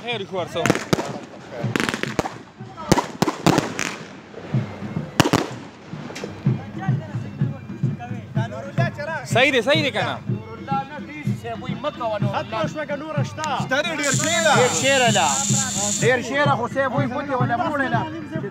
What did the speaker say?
خير كوارسو سيدي سيدي كنا سيبوي مكة ونور حتى شو بقى نور اشتاق اشتري دير شيرة دير شيرة لا دير شيرة خو سيبوي فوتي ولا مولنا